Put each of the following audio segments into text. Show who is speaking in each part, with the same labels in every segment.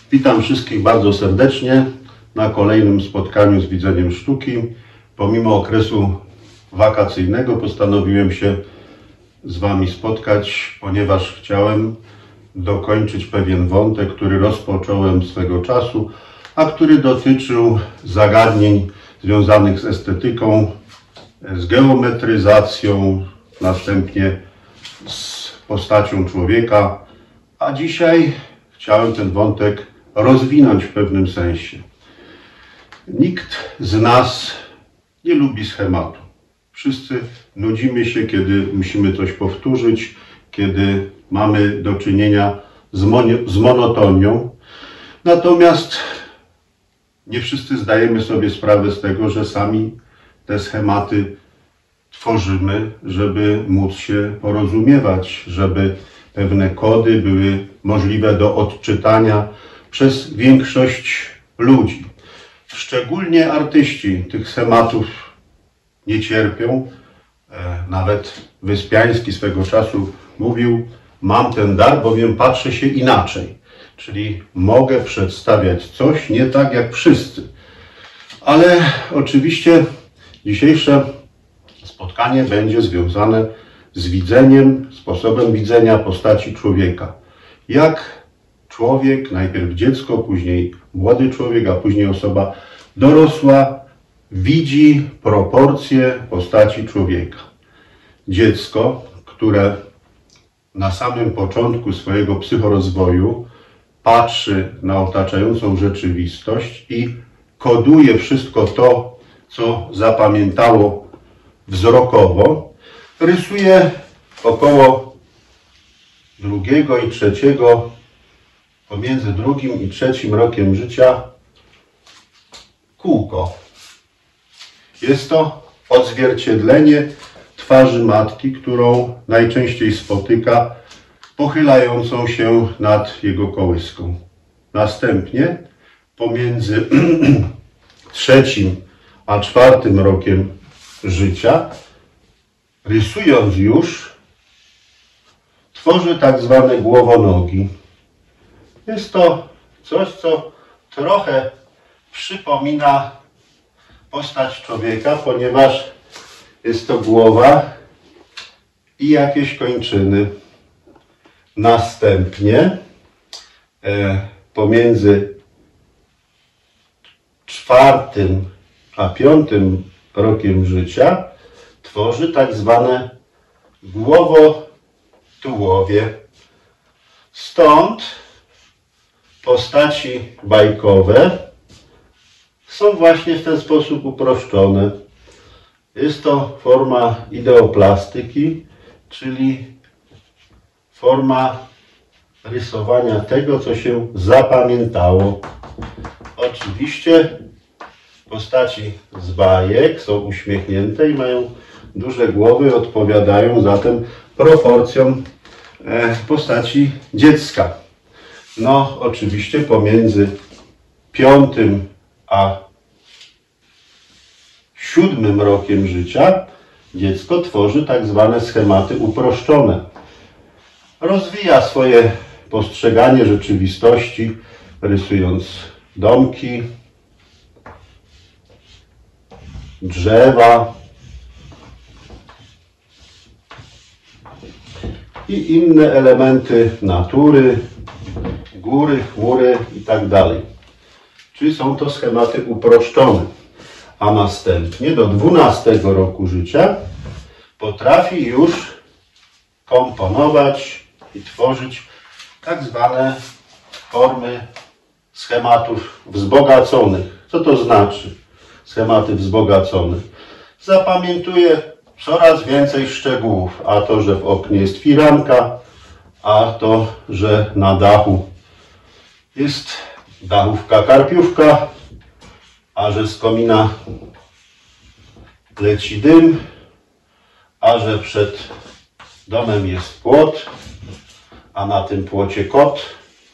Speaker 1: Witam wszystkich bardzo serdecznie na kolejnym spotkaniu z Widzeniem Sztuki. Pomimo okresu wakacyjnego postanowiłem się z Wami spotkać, ponieważ chciałem dokończyć pewien wątek, który rozpocząłem swego czasu, a który dotyczył zagadnień związanych z estetyką, z geometryzacją, następnie z postacią człowieka, a dzisiaj chciałem ten wątek rozwinąć w pewnym sensie. Nikt z nas nie lubi schematu. Wszyscy nudzimy się, kiedy musimy coś powtórzyć, kiedy mamy do czynienia z monotonią. Natomiast nie wszyscy zdajemy sobie sprawę z tego, że sami te schematy tworzymy, żeby móc się porozumiewać, żeby pewne kody były możliwe do odczytania przez większość ludzi. Szczególnie artyści tych schematów nie cierpią. Nawet Wyspiański swego czasu mówił: mam ten dar, bowiem patrzę się inaczej. Czyli mogę przedstawiać coś nie tak jak wszyscy. Ale oczywiście dzisiejsze spotkanie będzie związane z widzeniem, sposobem widzenia postaci człowieka. Jak człowiek, najpierw dziecko, później młody człowiek, a później osoba dorosła widzi proporcje postaci człowieka. Dziecko, które na samym początku swojego psychorozwoju patrzy na otaczającą rzeczywistość i koduje wszystko to, co zapamiętało wzrokowo, rysuje około drugiego i trzeciego, pomiędzy drugim i trzecim rokiem życia kółko. Jest to odzwierciedlenie twarzy matki, którą najczęściej spotyka pochylającą się nad jego kołyską. Następnie pomiędzy trzecim a czwartym rokiem życia, rysując już, tworzy tak zwane głowonogi. Jest to coś, co trochę przypomina postać człowieka, ponieważ jest to głowa i jakieś kończyny. Następnie pomiędzy czwartym a piątym rokiem życia tworzy tak zwane głowotułowie. Stąd postaci bajkowe są właśnie w ten sposób uproszczone. Jest to forma ideoplastyki, czyli forma rysowania tego, co się zapamiętało. Oczywiście postaci z bajek są uśmiechnięte i mają duże głowy, odpowiadają zatem proporcjom postaci dziecka. No, oczywiście pomiędzy piątym a siódmym rokiem życia dziecko tworzy tak zwane schematy uproszczone. Rozwija swoje postrzeganie rzeczywistości, rysując domki, drzewa i inne elementy natury, góry, chmury itd. Czyli są to schematy uproszczone. A następnie do 12 roku życia potrafi już komponować i tworzyć tak zwane formy schematów wzbogaconych. Co to znaczy schematy wzbogacone? Zapamiętuje coraz więcej szczegółów, a to, że w oknie jest firanka, a to, że na dachu jest dachówka karpiówka, a że z komina leci dym, a że przed domem jest płot, a na tym płocie kot.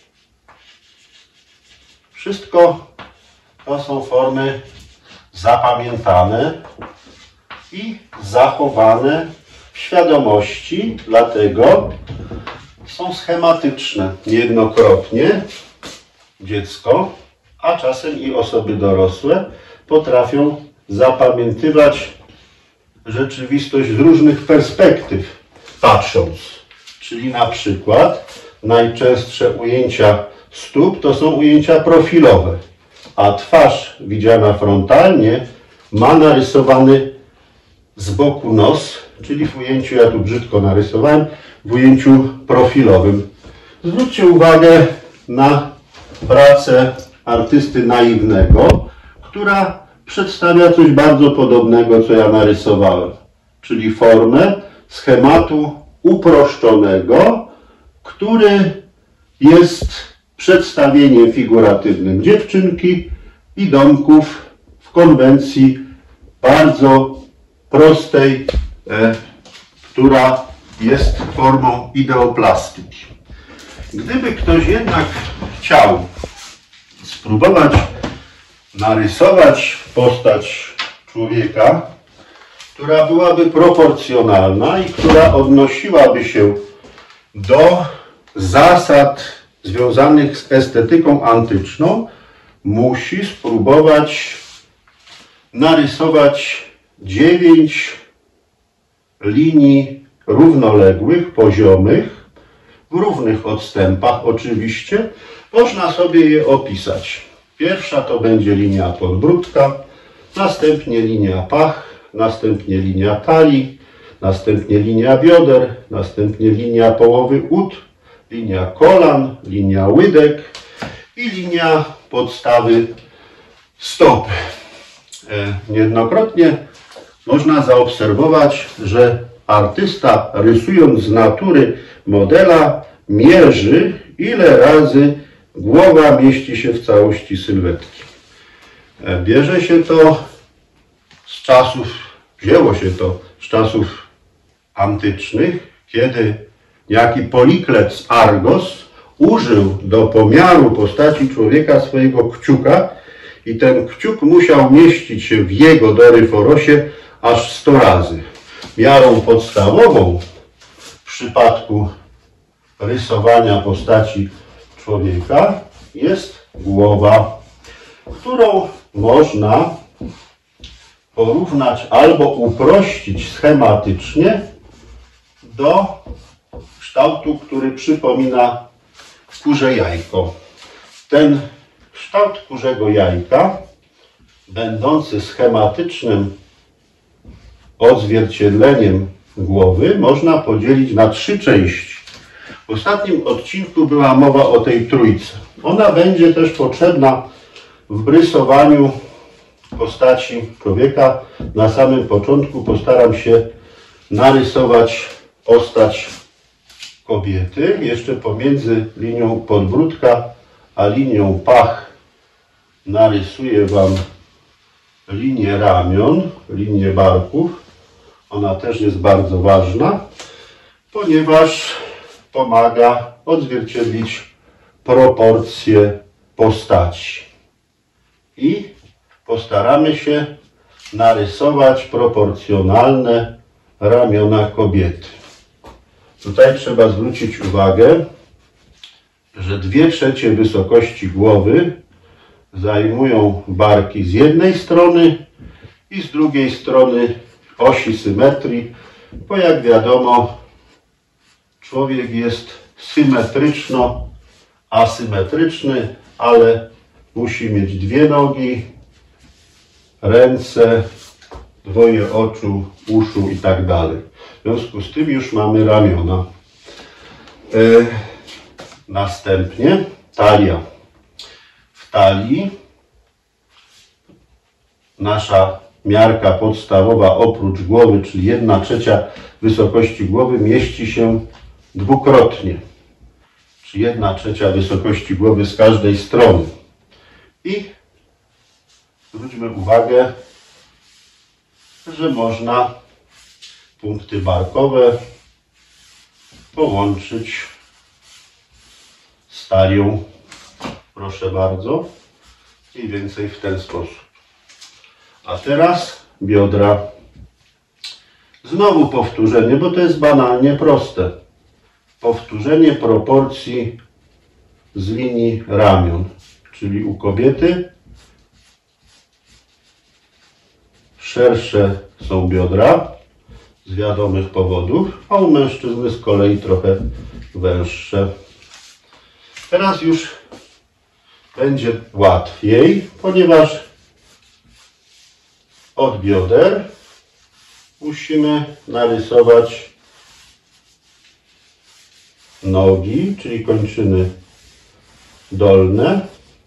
Speaker 1: Wszystko to są formy zapamiętane i zachowane w świadomości, dlatego są schematyczne. Niejednokrotnie dziecko, a czasem i osoby dorosłe potrafią zapamiętywać rzeczywistość z różnych perspektyw patrząc. Czyli na przykład najczęstsze ujęcia stóp to są ujęcia profilowe, a twarz widziana frontalnie ma narysowany z boku nos, czyli w ujęciu, ja tu brzydko narysowałem, w ujęciu profilowym. Zwróćcie uwagę na pracę artysty naiwnego, która przedstawia coś bardzo podobnego, co ja narysowałem, czyli formę schematu uproszczonego, który jest przedstawieniem figuratywnym dziewczynki i domków w konwencji bardzo prostej, która jest formą ideoplastyki. Gdyby ktoś jednak chciał spróbować narysować postać człowieka, która byłaby proporcjonalna i która odnosiłaby się do zasad związanych z estetyką antyczną, musi spróbować narysować 9 linii równoległych, poziomych, w równych odstępach oczywiście. Można sobie je opisać. Pierwsza to będzie linia podbródka, następnie linia pach, następnie linia talii, następnie linia bioder, następnie linia połowy ud, linia kolan, linia łydek i linia podstawy stopy. Niejednokrotnie można zaobserwować, że artysta, rysując z natury modela, mierzy, ile razy głowa mieści się w całości sylwetki. Wzięło się to z czasów antycznych, kiedy niejaki Poliklet z Argos użył do pomiaru postaci człowieka swojego kciuka i ten kciuk musiał mieścić się w jego doryforosie aż 100 razy. Miarą podstawową w przypadku rysowania postaci człowieka jest głowa, którą można porównać albo uprościć schematycznie do kształtu, który przypomina kurze jajko. Ten kształt kurzego jajka, będący schematycznym odzwierciedleniem głowy, można podzielić na 3 części. W ostatnim odcinku była mowa o tej trójce. Ona będzie też potrzebna w rysowaniu postaci człowieka. Na samym początku postaram się narysować postać kobiety. Jeszcze pomiędzy linią podbródka a linią pach narysuję Wam linię ramion, linię barków. Ona też jest bardzo ważna, ponieważ pomaga odzwierciedlić proporcje postaci. I postaramy się narysować proporcjonalne ramiona kobiety. Tutaj trzeba zwrócić uwagę, że 2/3 wysokości głowy zajmują barki z jednej strony i z drugiej strony osi symetrii, bo jak wiadomo, człowiek jest symetryczno-asymetryczny, ale musi mieć 2 nogi, ręce, 2 oczu, uszu i tak dalej. W związku z tym już mamy ramiona. Następnie talia. W talii nasza miarka podstawowa oprócz głowy, czyli 1/3 wysokości głowy, mieści się dwukrotnie. Czyli 1/3 wysokości głowy z każdej strony. I zwróćmy uwagę, że można punkty barkowe połączyć z talią. Proszę bardzo. Mniej więcej w ten sposób. A teraz biodra. Znowu powtórzenie, bo to jest banalnie proste. Powtórzenie proporcji z linii ramion. czyli u kobiety szersze są biodra z wiadomych powodów, a u mężczyzny z kolei trochę węższe. Teraz już będzie łatwiej, ponieważ od bioder musimy narysować nogi, czyli kończyny dolne,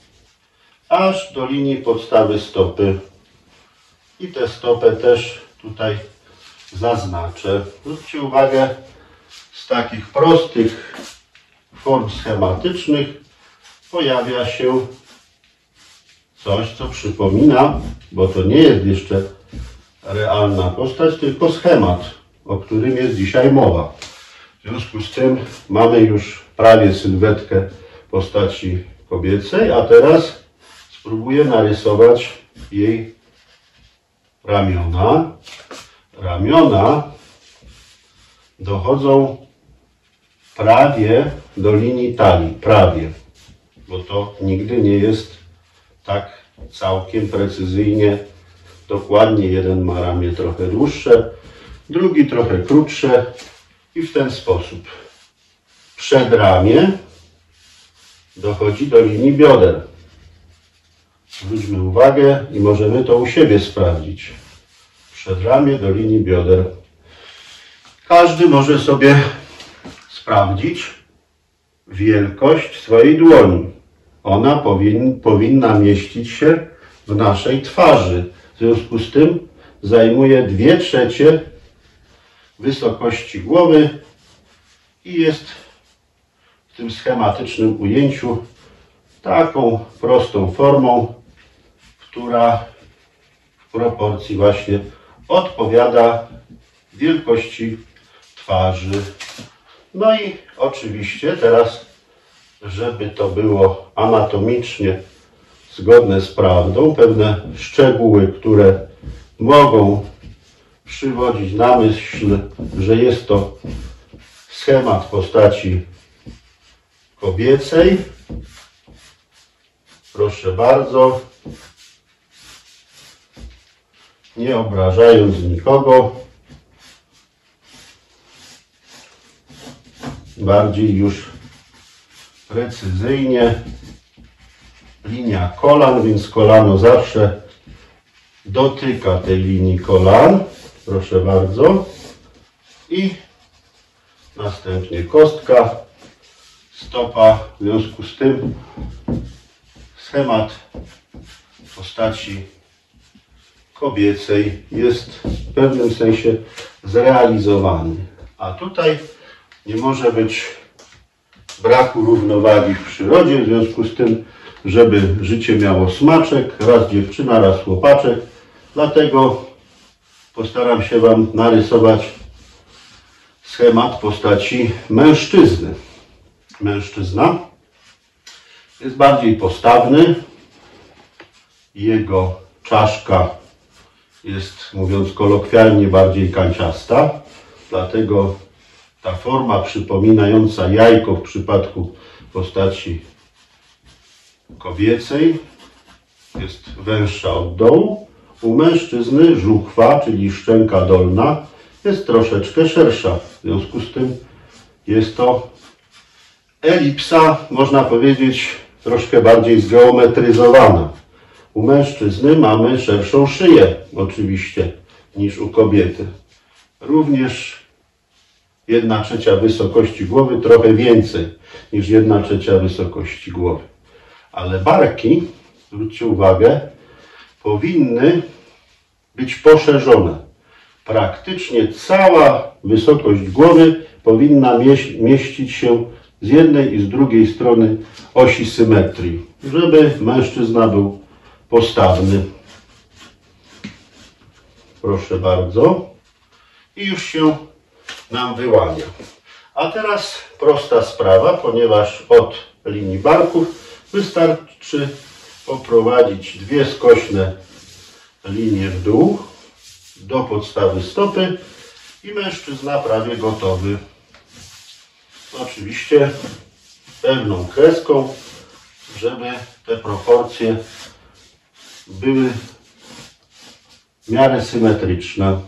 Speaker 1: aż do linii podstawy stopy. I tę stopę też tutaj zaznaczę. Zwróćcie uwagę, z takich prostych form schematycznych pojawia się coś, co przypomina, bo to nie jest jeszcze realna postać, tylko schemat, o którym jest dzisiaj mowa. W związku z tym mamy już prawie sylwetkę postaci kobiecej, a teraz spróbuję narysować jej ramiona. Ramiona dochodzą prawie do linii talii, prawie, bo to nigdy nie jest tak całkiem precyzyjnie, dokładnie. Jeden ma ramię trochę dłuższe, drugi trochę krótsze i w ten sposób przedramię dochodzi do linii bioder. Zwróćmy uwagę i możemy to u siebie sprawdzić. Przedramię do linii bioder. Każdy może sobie sprawdzić wielkość swojej dłoni. Ona powinna mieścić się w naszej twarzy. W związku z tym zajmuje 2/3 wysokości głowy i jest w tym schematycznym ujęciu taką prostą formą, która w proporcji właśnie odpowiada wielkości twarzy. No i oczywiście teraz, żeby to było anatomicznie zgodne z prawdą, pewne szczegóły, które mogą przywodzić na myśl, że jest to schemat postaci kobiecej. Proszę bardzo, nie obrażając nikogo, bardziej już precyzyjnie linia kolan, więc kolano zawsze dotyka tej linii kolan. Proszę bardzo. I następnie kostka, stopa. W związku z tym schemat postaci kobiecej jest w pewnym sensie zrealizowany. A tutaj nie może być braku równowagi w przyrodzie, w związku z tym, żeby życie miało smaczek, raz dziewczyna, raz chłopaczek. Dlatego postaram się Wam narysować schemat postaci mężczyzny. Mężczyzna jest bardziej postawny. Jego czaszka jest, mówiąc kolokwialnie, bardziej kanciasta. Dlatego ta forma przypominająca jajko w przypadku postaci kobiecej jest węższa od dołu. U mężczyzny żuchwa, czyli szczęka dolna, jest troszeczkę szersza. W związku z tym jest to elipsa, można powiedzieć, troszkę bardziej zgeometryzowana. U mężczyzny mamy szerszą szyję, oczywiście, niż u kobiety. Również 1/3 wysokości głowy, trochę więcej niż 1/3 wysokości głowy. Ale barki, zwróćcie uwagę, powinny być poszerzone. Praktycznie cała wysokość głowy powinna mieścić się z jednej i z drugiej strony osi symetrii, żeby mężczyzna był postawny. Proszę bardzo. I już się nam wyłania. A teraz prosta sprawa, ponieważ od linii barków wystarczy poprowadzić 2 skośne linie w dół do podstawy stopy i mężczyzna prawie gotowy. Oczywiście pewną kreską, żeby te proporcje były w miarę symetryczne.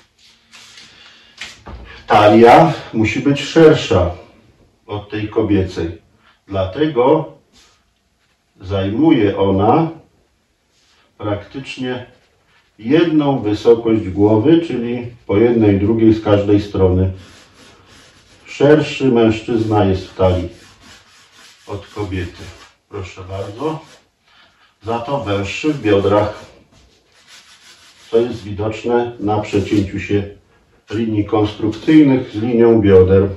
Speaker 1: Talia musi być szersza od tej kobiecej. Dlatego zajmuje ona praktycznie jedną wysokość głowy, czyli po jednej, drugiej z każdej strony. Szerszy mężczyzna jest w talii od kobiety. Proszę bardzo. Za to węższy w biodrach, co jest widoczne na przecięciu się linii konstrukcyjnych z linią bioder.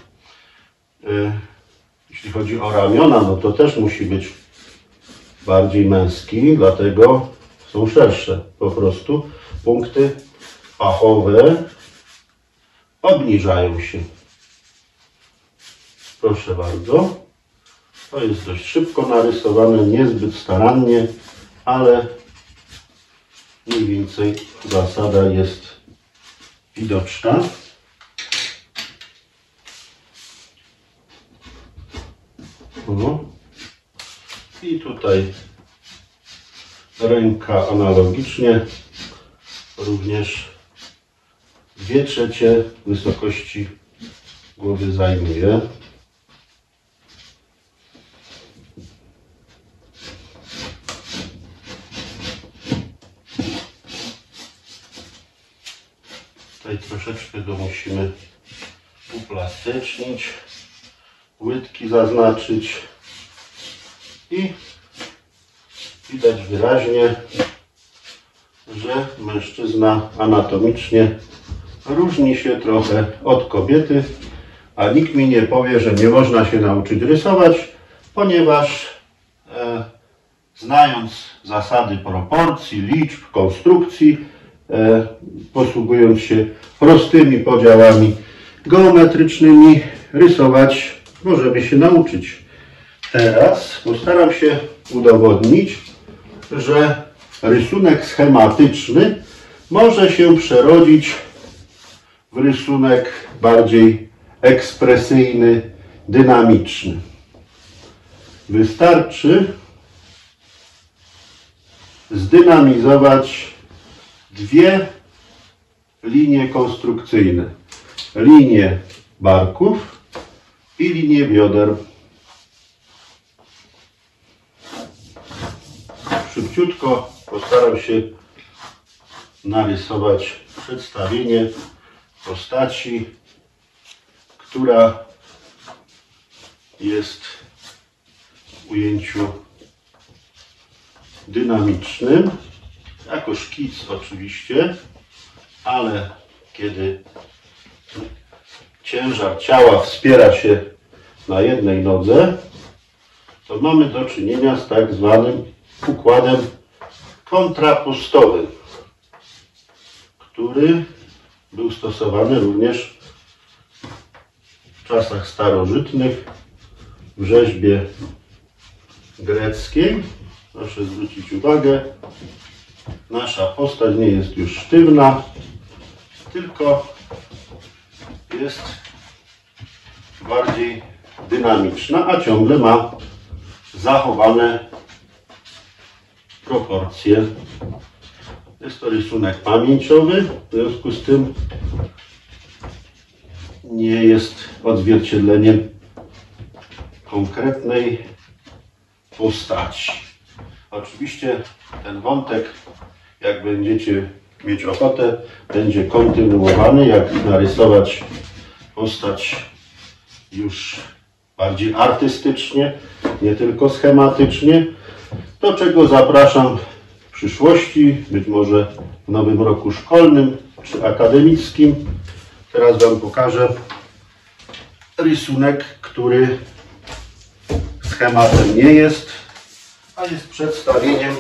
Speaker 1: Jeśli chodzi o ramiona, no to też musi być bardziej męski, dlatego są szersze. Po prostu punkty pachowe obniżają się. Proszę bardzo. To jest dość szybko narysowane, niezbyt starannie, ale mniej więcej zasada jest widoczna. I tutaj ręka analogicznie również 2/3 wysokości głowy zajmuje. Tutaj troszeczkę go musimy uplastycznić, łydki zaznaczyć i widać wyraźnie, że mężczyzna anatomicznie różni się trochę od kobiety, a nikt mi nie powie, że nie można się nauczyć rysować, ponieważ znając zasady proporcji, liczb, konstrukcji, posługując się prostymi podziałami geometrycznymi, rysować możemy się nauczyć. Teraz postaram się udowodnić, że rysunek schematyczny może się przerodzić w rysunek bardziej ekspresyjny, dynamiczny. Wystarczy zdynamizować dwie linie konstrukcyjne. Linię barków i linię bioder. Szybciutko postaram się narysować przedstawienie postaci, która jest w ujęciu dynamicznym, jako szkic oczywiście, ale kiedy ciężar ciała wspiera się na jednej nodze, to mamy do czynienia z tak zwanym układem kontrapustowym, który był stosowany również w czasach starożytnych w rzeźbie greckiej. Proszę zwrócić uwagę, nasza postać nie jest już sztywna, tylko jest bardziej dynamiczna, a ciągle ma zachowane proporcje. Jest to rysunek pamięciowy, w związku z tym nie jest odzwierciedleniem konkretnej postaci. Oczywiście ten wątek, jak będziecie mieć ochotę, będzie kontynuowany, jak narysować postać już bardziej artystycznie, nie tylko schematycznie, do czego zapraszam w przyszłości, być może w nowym roku szkolnym czy akademickim. Teraz Wam pokażę rysunek, który schematem nie jest, a jest przedstawieniem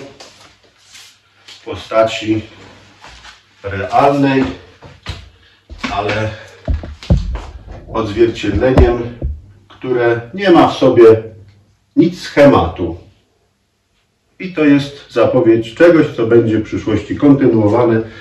Speaker 1: postaci realnej, ale odzwierciedleniem, które nie ma w sobie nic schematu. I to jest zapowiedź czegoś, co będzie w przyszłości kontynuowane.